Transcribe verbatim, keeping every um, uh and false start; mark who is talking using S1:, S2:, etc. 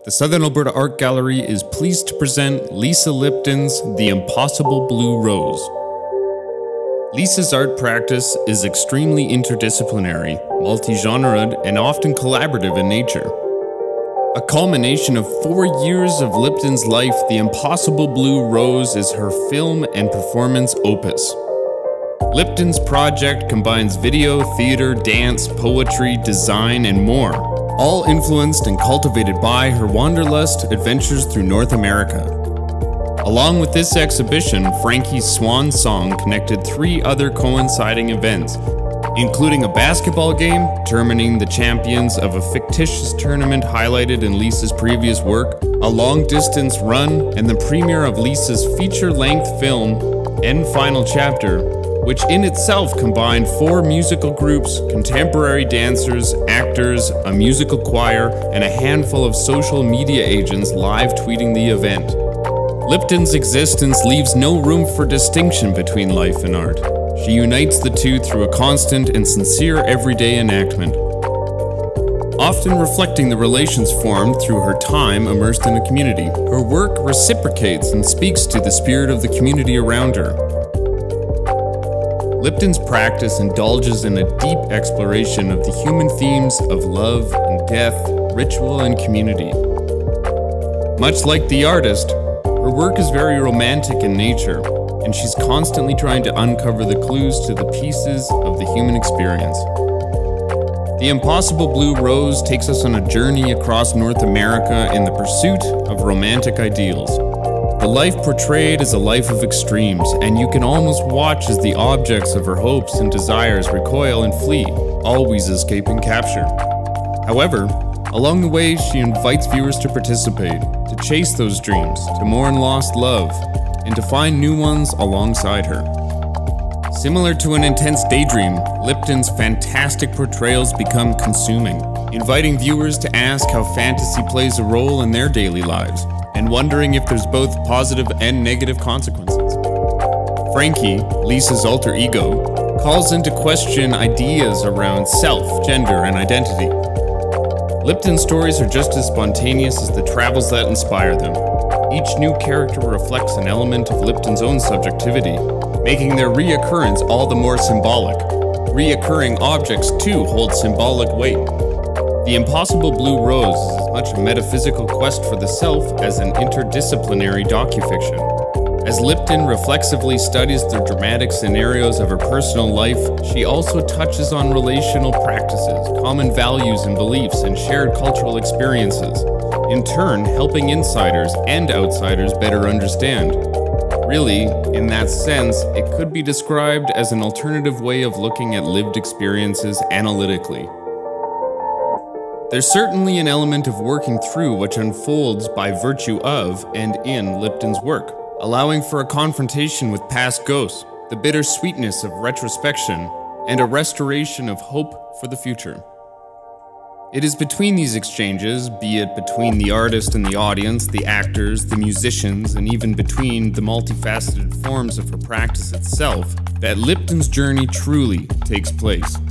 S1: The Southern Alberta Art Gallery is pleased to present Lisa Lipton's The Impossible Blue Rose. Lisa's art practice is extremely interdisciplinary, multi-genred, and often collaborative in nature. A culmination of four years of Lipton's life, The Impossible Blue Rose is her film and performance opus. Lipton's project combines video, theater, dance, poetry, design, and more, all influenced and cultivated by her wanderlust adventures through North America. Along with this exhibition, Frankie's Swan Song connected three other coinciding events, including a basketball game determining the champions of a fictitious tournament highlighted in Lisa's previous work, a long-distance run, and the premiere of Lisa's feature-length film, End Final Chapter, which in itself combined four musical groups, contemporary dancers, actors, a musical choir, and a handful of social media agents live tweeting the event. Lipton's existence leaves no room for distinction between life and art. She unites the two through a constant and sincere everyday enactment, often reflecting the relations formed through her time immersed in a community. Her work reciprocates and speaks to the spirit of the community around her. Lipton's practice indulges in a deep exploration of the human themes of love and death, ritual and community. Much like the artist, her work is very romantic in nature, and she's constantly trying to uncover the clues to the pieces of the human experience. The Impossible Blue Rose takes us on a journey across North America in the pursuit of romantic ideals. The life portrayed is a life of extremes, and you can almost watch as the objects of her hopes and desires recoil and flee, always escaping capture. However, along the way, she invites viewers to participate, to chase those dreams, to mourn lost love, and to find new ones alongside her. Similar to an intense daydream, Lipton's fantastic portrayals become consuming, inviting viewers to ask how fantasy plays a role in their daily lives, and wondering if there's both positive and negative consequences. Frankie, Lisa's alter ego, calls into question ideas around self, gender, and identity. Lipton's stories are just as spontaneous as the travels that inspire them. Each new character reflects an element of Lipton's own subjectivity, making their reoccurrence all the more symbolic. Reoccurring objects, too, hold symbolic weight. The Impossible Blue Rose is as much a metaphysical quest for the self as an interdisciplinary docufiction. As Lipton reflexively studies the dramatic scenarios of her personal life, she also touches on relational practices, common values and beliefs, and shared cultural experiences, in turn helping insiders and outsiders better understand. Really, in that sense, it could be described as an alternative way of looking at lived experiences analytically. There's certainly an element of working through which unfolds by virtue of and in Lipton's work, allowing for a confrontation with past ghosts, the bittersweetness of retrospection, and a restoration of hope for the future. It is between these exchanges, be it between the artist and the audience, the actors, the musicians, and even between the multifaceted forms of her practice itself, that Lipton's journey truly takes place.